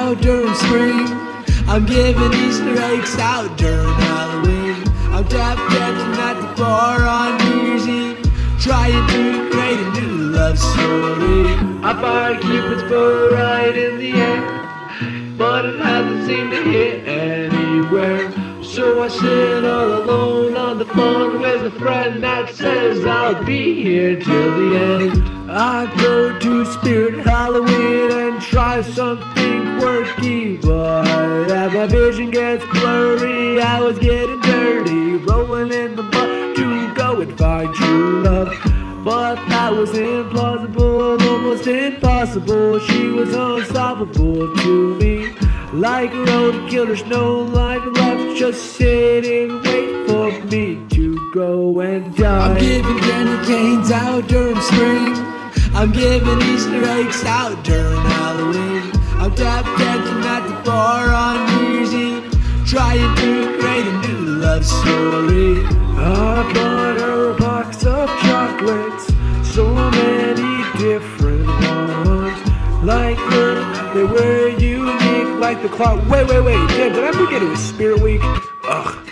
out during spring. I'm giving Easter eggs out during Halloween. I'm tap dancing at the bar on New Year's Eve, trying to create a new love story. I fired Cupid's bow right in the air, but it hasn't seemed to hit anywhere. So I sit all alone on the phone with a friend that says I'll be here till the end. I go to Spirt Halloween and try something quirky, but as my vision gets blurry, I was getting dirty, rolling in the mud to go and find true love. But that was implausible, almost impossible. She was unstoppable to me, like a roadkill. There's no life left, just sitting, wait for me to go and die. I'm giving candy canes out during spring. I'm giving Easter eggs out during Halloween. I'm tap dancing at the bar on New Year's Eve, trying to create a new love story. I bought her a box of chocolates, so many different ones. Like her, they were unique, like the clock. Wait, damn, did I forget it was Spirit Week? Ugh.